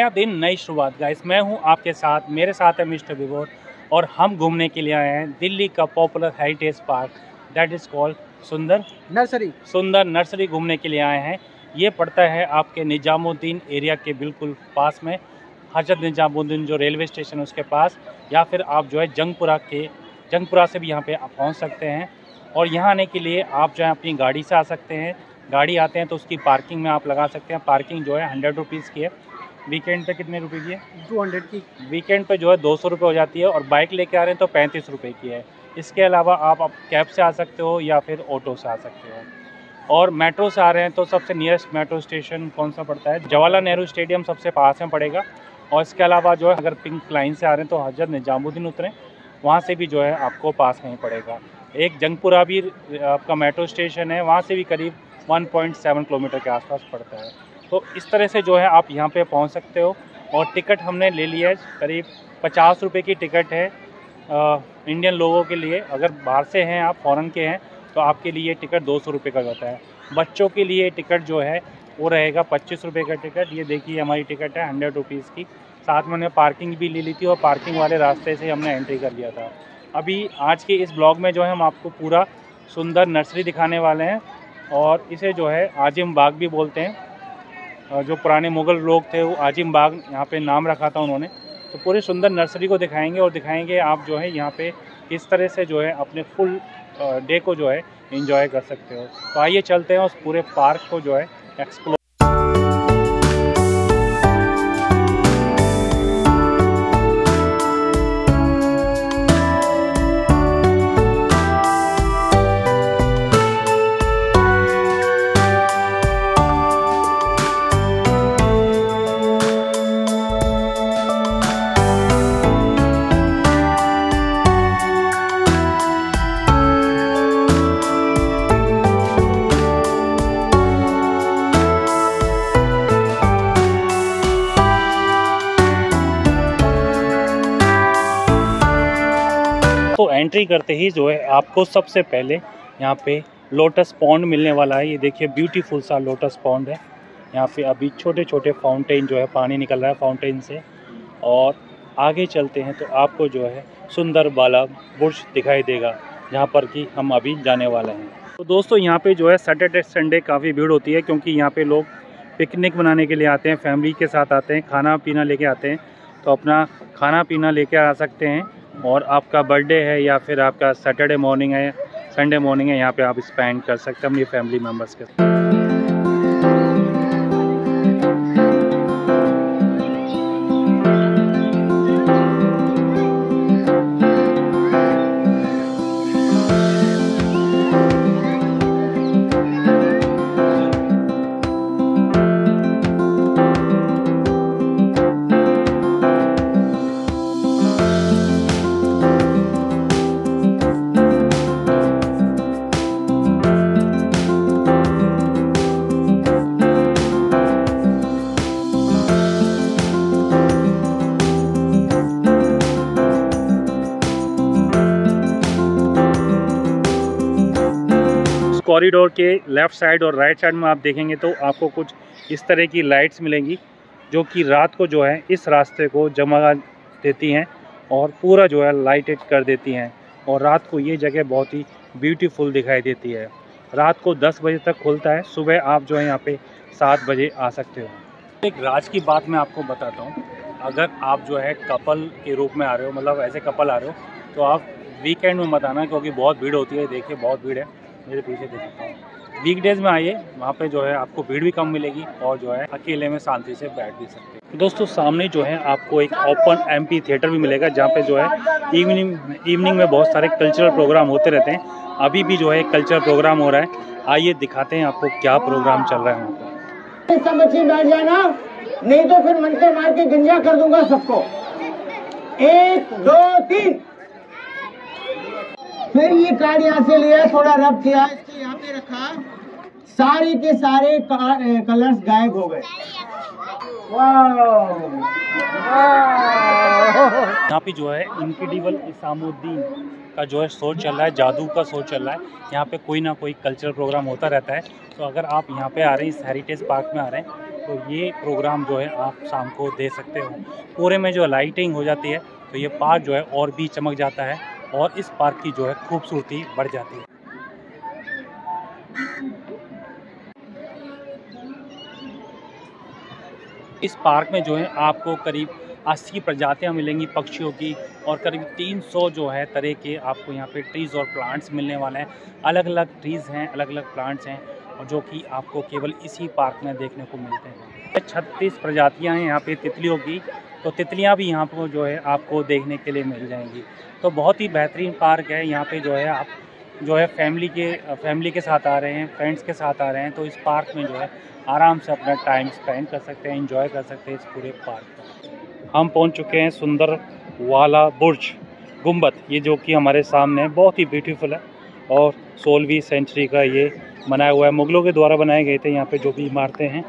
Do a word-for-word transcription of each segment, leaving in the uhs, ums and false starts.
नया दिन नई शुरुआत गाइस। मैं हूं आपके साथ, मेरे साथ है मिस्टर विभोर और हम घूमने के लिए आए हैं दिल्ली का popular heritage park that is called Sunder nursery. Sunder nursery घूमने के लिए आए हैं। ये पड़ता है आपके निजामुद्दीन एरिया के बिल्कुल पास में, हजरत निजामुद्दीन जो रेलवे स्टेशन है उसके पास, या फिर आप जो है जंगपुरा के जंगपुरा से भी यहाँ पे आप पहुँच सकते हैं। और यहाँ आने के लिए आप जो है अपनी गाड़ी से आ सकते हैं। गाड़ी आते हैं तो उसकी पार्किंग में आप लगा सकते हैं। पार्किंग जो है हंड्रेड रुपीज़ की है। वीकेंड पे कितने रुपए की है? टू हंड्रेड की। वीकेंड पे जो है दो सौ रुपये हो जाती है और बाइक लेके आ रहे हैं तो पैंतीस रुपये की है। इसके अलावा आप, आप कैब से आ सकते हो या फिर ऑटो से आ सकते हो। और मेट्रो से आ रहे हैं तो सबसे नियरेस्ट मेट्रो स्टेशन कौन सा पड़ता है? जवाहरलाल नेहरू स्टेडियम सबसे पास में पड़ेगा। और इसके अलावा जो है अगर पिंक लाइन से आ रहे हैं तो हजरत निजामुद्दीन उतरें, वहाँ से भी जो है आपको पास में ही पड़ेगा। एक जंगपुरा भी आपका मेट्रो स्टेशन है, वहाँ से भी करीब वन पॉइंट सेवन किलोमीटर के आसपास पड़ता है। तो इस तरह से जो है आप यहाँ पे पहुँच सकते हो। और टिकट हमने ले लिया है, करीब पचास रुपये की टिकट है आ, इंडियन लोगों के लिए। अगर बाहर से हैं आप, फॉरेन के हैं, तो आपके लिए टिकट दो सौ रुपये का होता है। बच्चों के लिए टिकट जो है वो रहेगा पच्चीस रुपये का टिकट। ये देखिए हमारी टिकट है हंड्रेड रुपीज़ की। साथ में हमने पार्किंग भी ले ली थी और पार्किंग वाले रास्ते से हमने एंट्री कर लिया था। अभी आज के इस ब्लॉग में जो है हम आपको पूरा सुंदर नर्सरी दिखाने वाले हैं। और इसे जो है आजिम बाग भी बोलते हैं। जो पुराने मुग़ल लोग थे वो आजिम बाग यहाँ पे नाम रखा था उन्होंने। तो पूरे सुंदर नर्सरी को दिखाएंगे और दिखाएंगे आप जो है यहाँ पे किस तरह से जो है अपने फुल डे को जो है एंजॉय कर सकते हो। तो आइए चलते हैं उस पूरे पार्क को जो है एक्सप्लोर। तो एंट्री करते ही जो है आपको सबसे पहले यहाँ पे लोटस पॉन्ड मिलने वाला है। ये देखिए ब्यूटीफुल सा लोटस पॉन्ड है। यहाँ पे अभी छोटे छोटे फाउंटेन जो है पानी निकल रहा है फाउंटेन से। और आगे चलते हैं तो आपको जो है सुंदर बाला बुर्ज दिखाई देगा, जहाँ पर कि हम अभी जाने वाले हैं। तो दोस्तों यहाँ पे जो है सैटरडे संडे काफ़ी भीड़ होती है, क्योंकि यहाँ पे लोग पिकनिक मनाने के लिए आते हैं, फैमिली के साथ आते हैं, खाना पीना लेके आते हैं। तो अपना खाना पीना लेके आ सकते हैं। और आपका बर्थडे है या फिर आपका सैटरडे मॉर्निंग है, संडे मॉर्निंग है, यहाँ पे आप स्पेंड कर सकते हैं अपनी फैमिली मेम्बर्स के साथ। कॉरिडोर के लेफ़्ट साइड और राइट साइड में आप देखेंगे तो आपको कुछ इस तरह की लाइट्स मिलेंगी, जो कि रात को जो है इस रास्ते को जगमगा देती हैं और पूरा जो है लाइटेड कर देती हैं। और रात को ये जगह बहुत ही ब्यूटीफुल दिखाई देती है। रात को दस बजे तक खुलता है, सुबह आप जो है यहाँ पे सात बजे आ सकते हो। एक राज की बात मैं आपको बताता हूँ। अगर आप जो है कपल के रूप में आ रहे हो, मतलब ऐसे कपल आ रहे हो, तो आप वीकेंड में मत आना, क्योंकि बहुत भीड़ होती है। देखिए बहुत भीड़ है, मेरे पीछे देख सकता हूँ। वीकडेज में आइए, वहाँ पे जो है आपको भीड़ भी कम मिलेगी और जो है अकेले में शांति से बैठ भी सकते हैं। दोस्तों सामने जो है आपको एक ओपन एम्पी थिएटर भी मिलेगा, जहाँ पे जो है इवनिंग इवनिंग में बहुत सारे कल्चरल प्रोग्राम होते रहते हैं। अभी भी जो है एक कल्चरल प्रोग्राम हो रहा है। आइए दिखाते हैं आपको क्या प्रोग्राम चल रहा है वहाँ पर। सब बच्चे बैठ जाना, नहीं तो फिर मंत्र मार के गंजा कर दूंगा सबको। एक दो तीन। फिर ये कार्ड यहाँ से लिया, थोड़ा रब किया, इसको यहाँ पे रखा, सारे के सारे कलर्स गायब हो गए। यहाँ पे जो है इनक्रेडिबल इसामुद्दीन का जो है शो चल रहा है, जादू का शो चल रहा है। यहाँ पे कोई ना कोई कल्चरल प्रोग्राम होता रहता है। तो अगर आप यहाँ पे आ रहे हैं, इस हेरिटेज पार्क में आ रहे हैं, तो ये प्रोग्राम जो है आप शाम को दे सकते हो। पूरे में जो लाइटिंग हो जाती है तो ये पार्क जो है और भी चमक जाता है और इस पार्क की जो है खूबसूरती बढ़ जाती है। इस पार्क में जो है आपको करीब अस्सी प्रजातियां मिलेंगी पक्षियों की और करीब तीन सौ जो है तरह के आपको यहाँ पे ट्रीज़ और प्लांट्स मिलने वाले हैं। अलग अलग ट्रीज़ हैं, अलग अलग प्लांट्स हैं और जो कि आपको केवल इसी पार्क में देखने को मिलते हैं। छत्तीस प्रजातियां हैं यहाँ पे तितलियों की, तो तितलियां भी यहाँ पर जो है आपको देखने के लिए मिल जाएंगी। तो बहुत ही बेहतरीन पार्क है। यहाँ पे जो है आप जो है फैमिली के फैमिली के साथ आ रहे हैं, फ्रेंड्स के साथ आ रहे हैं तो इस पार्क में जो है आराम से अपना टाइम स्पेंड कर सकते हैं, एंजॉय कर सकते हैं इस पूरे पार्क में। हम पहुंच चुके हैं सुंदर वाला बुर्ज गुम्बद, ये जो कि हमारे सामने है, बहुत ही ब्यूटीफुल है और सोलहवीं सेंचुरी का ये बनाया हुआ है। मुगलों के द्वारा बनाए गए थे यहाँ पे जो भी इमारतें हैं।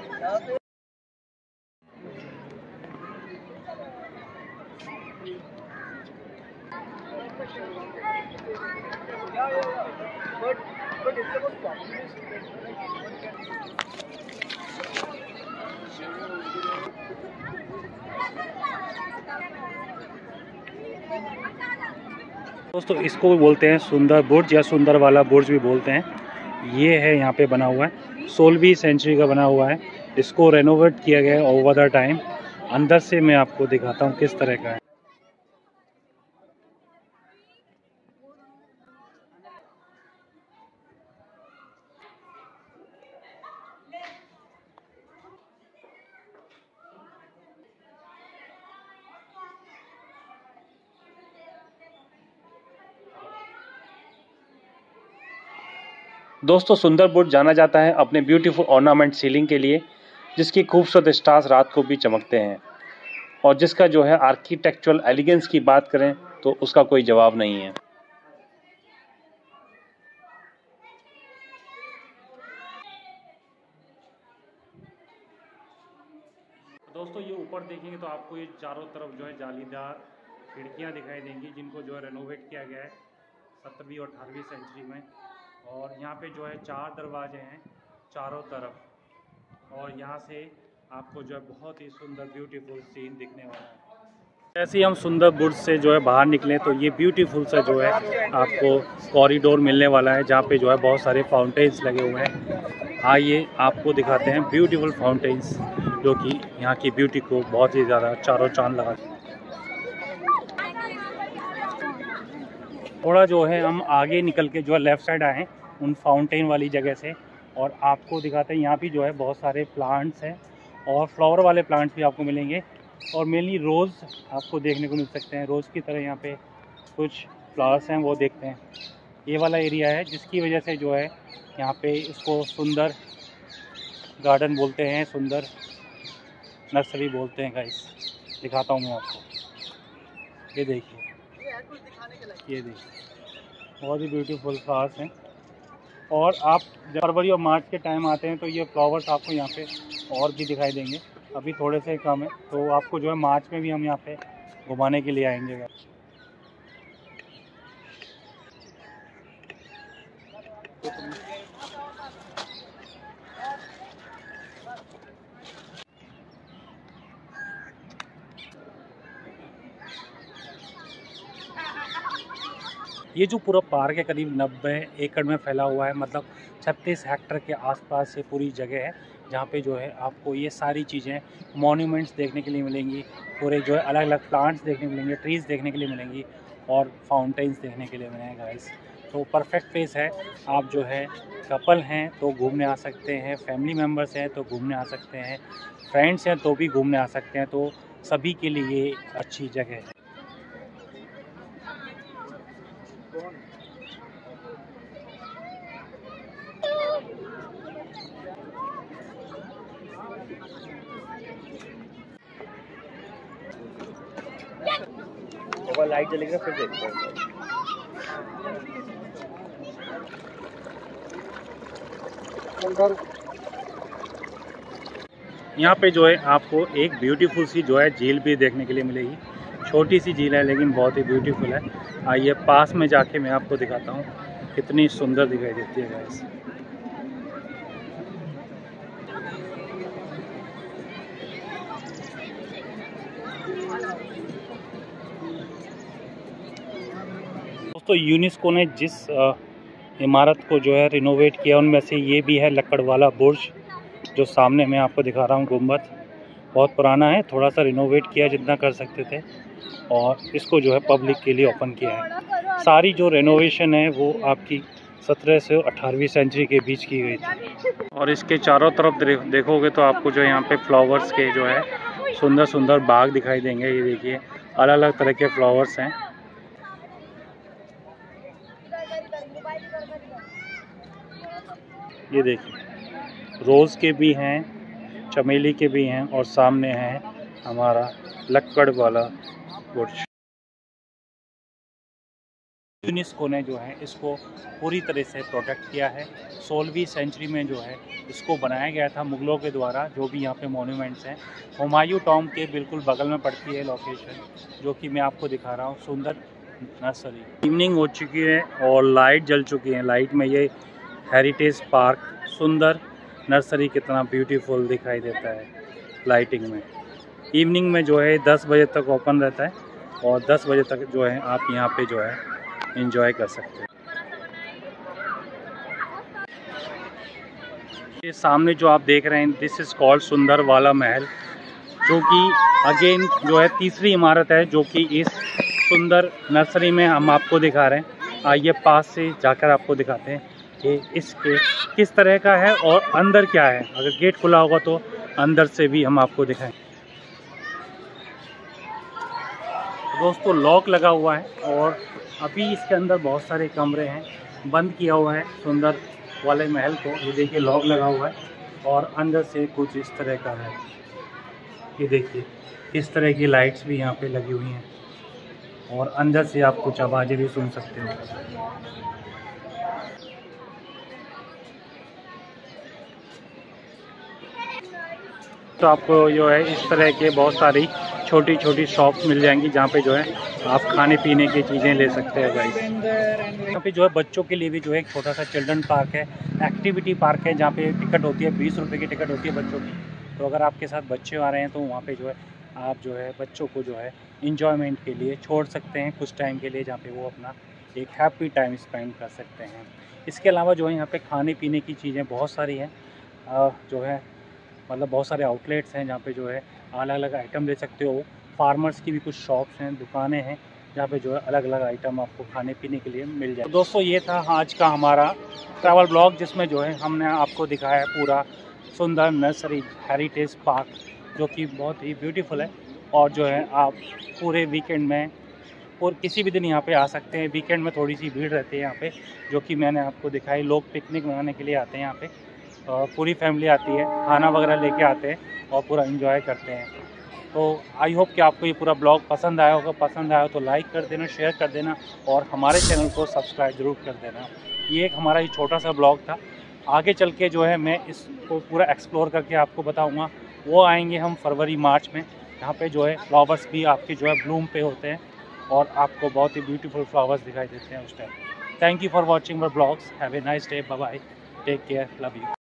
दोस्तों इसको बोलते हैं सुंदर बुर्ज या सुंदर वाला बुर्ज भी बोलते हैं। ये है यहाँ पे बना हुआ है, सोलहवीं सेंचुरी का बना हुआ है। इसको रेनोवेट किया गया है ओवर द टाइम। अंदर से मैं आपको दिखाता हूँ किस तरह का है। दोस्तों सुंदर बुर्ज जाना जाता है अपने ब्यूटीफुल ऑर्नामेंट सीलिंग के लिए, जिसकी खूबसूरत स्टार्स रात को भी चमकते हैं और जिसका जो है आर्किटेक्चुरल एलिगेंस की बात करें तो उसका कोई जवाब नहीं है। दोस्तों ये ऊपर देखेंगे तो आपको ये चारों तरफ जो है जालीदार खिड़कियां दिखाई देंगी, जिनको जो है रेनोवेट किया गया है सत्रहवीं और अठारहवीं सेंचुरी में। और यहाँ पे जो है चार दरवाजे हैं चारों तरफ और यहाँ से आपको जो है बहुत ही सुंदर ब्यूटीफुल सीन दिखने वाला है। जैसे ही हम सुंदर बुर्ज से जो है बाहर निकले तो ये ब्यूटीफुल सा जो है आपको कॉरिडोर मिलने वाला है, जहाँ पे जो है बहुत सारे फाउंटेन्स लगे हुए हैं। आइए आपको दिखाते हैं ब्यूटीफुल फाउंटेन्स जो कि यहाँ की ब्यूटी को बहुत ही ज़्यादा चारों चांद लगाते हैं। थोड़ा जो है हम आगे निकल के जो है लेफ़्ट साइड आए हैं उन फाउंटेन वाली जगह से और आपको दिखाते हैं यहाँ भी जो है बहुत सारे प्लांट्स हैं और फ्लावर वाले प्लांट्स भी आपको मिलेंगे और मेनली रोज़ आपको देखने को मिल सकते हैं। रोज़ की तरह यहाँ पे कुछ फ्लावर्स हैं वो देखते हैं। ये वाला एरिया है जिसकी वजह से जो है यहाँ पे इसको सुंदर गार्डन बोलते हैं, सुंदर नर्सरी बोलते हैं। गाइस दिखाता हूँ मैं आपको, ये देखिए ये देखिए बहुत ही ब्यूटीफुल फ्लावर्स हैं। और आप जब फरवरी और मार्च के टाइम आते हैं तो ये फ्लावर्स आपको यहाँ पे और भी दिखाई देंगे। अभी थोड़े से कम है तो आपको जो है मार्च में भी हम यहाँ पे घुमाने के लिए आएंगे। ये जो पूरा पार्क है करीब नब्बे एकड़ में फैला हुआ है, मतलब छत्तीस हेक्टेयर के आसपास से पूरी जगह है जहाँ पे जो है आपको ये सारी चीज़ें मॉन्यूमेंट्स देखने के लिए मिलेंगी, पूरे जो है अलग अलग प्लांट्स देखने को मिलेंगे, ट्रीज़ देखने के लिए मिलेंगी और फाउंटेन्स देखने के लिए मिलेंगे गाइस। तो परफेक्ट प्लेस है। आप जो है कपल हैं तो घूमने आ सकते हैं, फैमिली मेम्बर्स हैं तो घूमने आ सकते हैं, फ्रेंड्स हैं तो भी घूमने आ सकते हैं। तो सभी के लिए ये अच्छी जगह है। एक बार लाइट जलेगी फिर देखते हैं। यहाँ पे जो है आपको एक ब्यूटीफुल सी जो है झील भी देखने के लिए मिलेगी। छोटी सी झील है लेकिन बहुत ही ब्यूटीफुल है। आइए पास में जाके मैं आपको दिखाता हूँ कितनी सुंदर दिखाई देती है गाइस। दोस्तों यूनेस्को ने जिस आ, इमारत को जो है रिनोवेट किया उनमें से ये भी है लक्कड़ वाला बुर्ज, जो सामने मैं आपको दिखा रहा हूँ। गुम्बद बहुत पुराना है, थोड़ा सा रिनोवेट किया जितना कर सकते थे, और इसको जो है पब्लिक के लिए ओपन किया है। सारी जो रेनोवेशन है वो आपकी सत्रह से अठारहवीं सेंचुरी के बीच की गई थी। और इसके चारों तरफ देखोगे तो आपको जो यहाँ पे फ्लावर्स के जो है सुंदर सुंदर बाग दिखाई देंगे। ये देखिए अलग अलग तरह के फ्लावर्स हैं। ये देखिए रोज़ के भी हैं, चमेली के भी हैं, और सामने है हमारा लक्कड़ वाला बुर्ज। यूनेस्को ने जो है इसको पूरी तरह से प्रोटेक्ट किया है। सोलहवीं सेंचुरी में जो है इसको बनाया गया था मुग़लों के द्वारा। जो भी यहाँ पे मॉन्यूमेंट्स हैं, हुमायूं टॉम के बिल्कुल बगल में पड़ती है लोकेशन, जो कि मैं आपको दिखा रहा हूँ। सुंदर नर्सरी। इवनिंग हो चुकी है और लाइट जल चुकी है। लाइट में ये हेरिटेज पार्क सुंदर नर्सरी कितना ब्यूटीफुल दिखाई देता है लाइटिंग में। इवनिंग में जो है दस बजे तक ओपन रहता है, और दस बजे तक जो है आप यहाँ पे जो है एंजॉय कर सकते हैं। ये सामने जो आप देख रहे हैं, दिस इज़ कॉल्ड सुंदर वाला महल, जो कि अगेन जो है तीसरी इमारत है जो कि इस सुंदर नर्सरी में हम आपको दिखा रहे हैं। आइए पास से जाकर आपको दिखाते हैं कि इसके किस तरह का है और अंदर क्या है। अगर गेट खुला होगा तो अंदर से भी हम आपको दिखाएं। दोस्तों लॉक लगा हुआ है और अभी इसके अंदर बहुत सारे कमरे हैं, बंद किया हुआ है सुंदर वाले महल को। ये देखिए लॉक लगा हुआ है और अंदर से कुछ इस तरह का है। ये देखिए इस तरह की लाइट्स भी यहाँ पे लगी हुई हैं, और अंदर से आप कुछ आवाज़ें भी सुन सकते हो। तो आपको जो है इस तरह के बहुत सारी छोटी छोटी शॉप्स मिल जाएंगी, जहाँ पे जो है आप खाने पीने की चीज़ें ले सकते हैं गाइस। यहाँ पे जो है बच्चों के लिए भी जो है एक छोटा सा चिल्ड्रन पार्क है, एक्टिविटी पार्क है, जहाँ पे टिकट होती है बीस रुपए की टिकट होती है बच्चों की। तो अगर आपके साथ बच्चे आ रहे हैं तो वहाँ पे जो है आप जो है बच्चों को जो है इंजॉयमेंट के लिए छोड़ सकते हैं कुछ टाइम के लिए, जहाँ पे वो अपना एक हैप्पी टाइम स्पेंड कर सकते हैं। इसके अलावा जो है यहाँ पे खाने पीने की चीज़ें बहुत सारी हैं, जो है मतलब बहुत सारे आउटलेट्स हैं जहाँ पे जो है अलग अलग आइटम ले सकते हो। फार्मर्स की भी कुछ शॉप्स हैं, दुकानें हैं, जहाँ पे जो है अलग अलग आइटम आपको खाने पीने के लिए मिल जाए। तो दोस्तों ये था आज का हमारा ट्रैवल ब्लॉग, जिसमें जो है हमने आपको दिखाया है पूरा सुंदर नर्सरी हेरिटेज पार्क, जो कि बहुत ही ब्यूटीफुल है। और जो है आप पूरे वीकेंड में और किसी भी दिन यहाँ पे आ सकते हैं। वीकेंड में थोड़ी सी भीड़ रहती है यहाँ पे, जो कि मैंने आपको दिखाई। लोग पिकनिक मनाने के लिए आते हैं यहाँ पे, और पूरी फैमिली आती है, खाना वगैरह लेके आते हैं और पूरा एंजॉय करते हैं। तो आई होप कि आपको ये पूरा ब्लॉग पसंद आया होगा। पसंद आया हो तो लाइक कर देना, शेयर कर देना, और हमारे चैनल को सब्सक्राइब ज़रूर कर देना। ये एक हमारा ये छोटा सा ब्लॉग था। आगे चल के जो है मैं इसको पूरा एक्सप्लोर करके आपको बताऊँगा। वो आएंगे हम फरवरी मार्च में, यहाँ पे जो है फ्लावर्स भी आपके जो है ब्लूम पे होते हैं, और आपको बहुत ही ब्यूटीफुल फ्लावर्स दिखाई देते हैं उस time. Thank you for watching my blogs. Have a nice day. Bye bye. Take care. Love you.